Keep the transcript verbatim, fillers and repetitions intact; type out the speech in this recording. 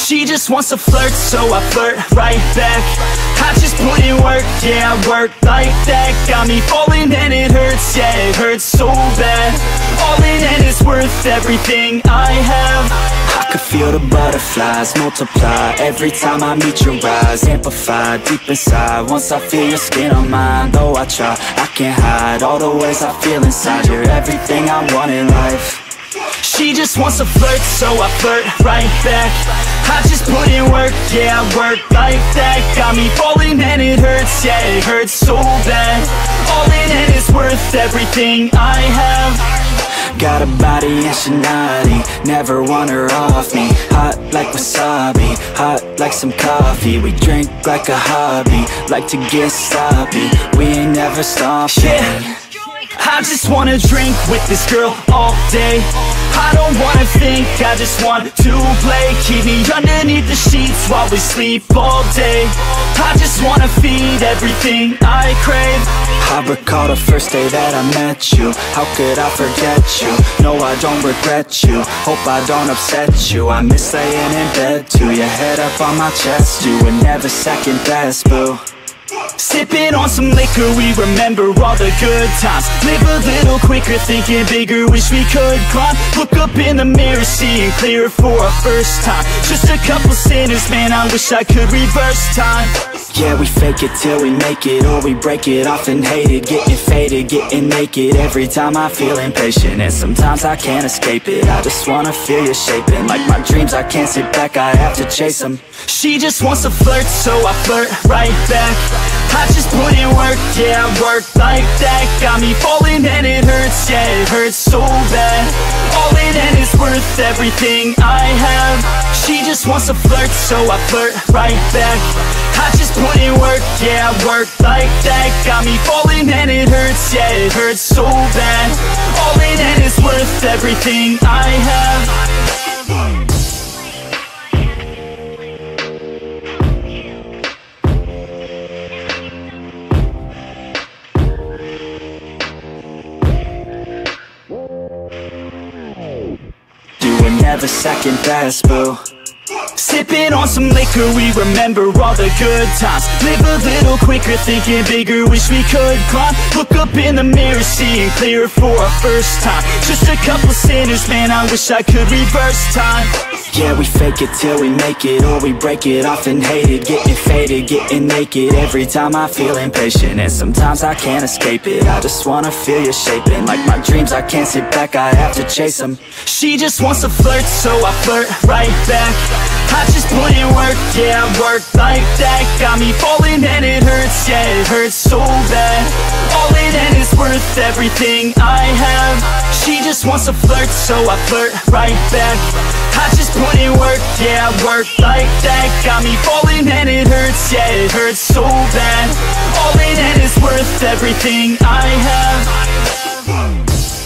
She just wants to flirt, so I flirt right back. I just put in work, yeah, I work like that. Got me falling and it hurts, yeah, it hurts so bad. All in and it's worth everything I have. I could feel the butterflies multiply every time I meet your eyes. Amplify deep inside once I feel your skin on mine. Though I try, I can't hide all the ways I feel inside. You're everything I want in life. She just wants to flirt, so I flirt right back. I just put in work, yeah, I work like that. Got me falling and it hurts, yeah, it hurts so bad. All in and it's worth everything I have. Got a body and she naughty, never want her off me. Hot like wasabi, hot like some coffee. We drink like a hobby, like to get sloppy. We ain't never stopping. Yeah. I just wanna drink with this girl all day. I don't wanna think, I just want to play. Keep me underneath the sheets while we sleep all day. I just wanna feed everything I crave. I recall the first day that I met you. How could I forget you? No, I don't regret you. Hope I don't upset you. I miss laying in bed too. Your head up on my chest, you were never second best, boo. Sipping on some liquor, we remember all the good times. Live a little quicker, thinking bigger, wish we could climb. Look up in the mirror, seeing clear for our first time. Just a couple sinners, man, I wish I could reverse time. Yeah, we fake it till we make it, or we break it off and hate it. Getting faded, getting naked, every time I feel impatient. And sometimes I can't escape it, I just wanna feel you shaping. Like my dreams, I can't sit back, I have to chase them. She just wants to flirt, so I flirt right back. I just put in work, yeah, I work like that. Got me falling and it hurts, yeah, it hurts so bad. All in and it's worth everything I have. She just wants to flirt, so I flirt right back. I just put in work, yeah, I work like that. Got me falling and it hurts, yeah, it hurts so bad. All in and it's worth everything I have. Never second best, boo. Sipping on some liquor, we remember all the good times. Live a little quicker, thinking bigger, wish we could climb. Look up in the mirror, seeing clear for our first time. Just a couple sinners, man, I wish I could reverse time. Yeah, we fake it till we make it, or we break it off and hate it. Getting faded, getting naked, every time I feel impatient. And sometimes I can't escape it, I just wanna feel you shaping. Like my dreams, I can't sit back, I have to chase them. She just wants to flirt, so I flirt right back. I just put in work, yeah, I work like that. Got me falling and it hurts, yeah, it hurts so bad. All in and it's worth everything I have. She just wants to flirt, so I flirt right back. I just put in work, yeah, I work like that. Got me falling and it hurts, yeah, it hurts so bad. All in and it's worth everything I have.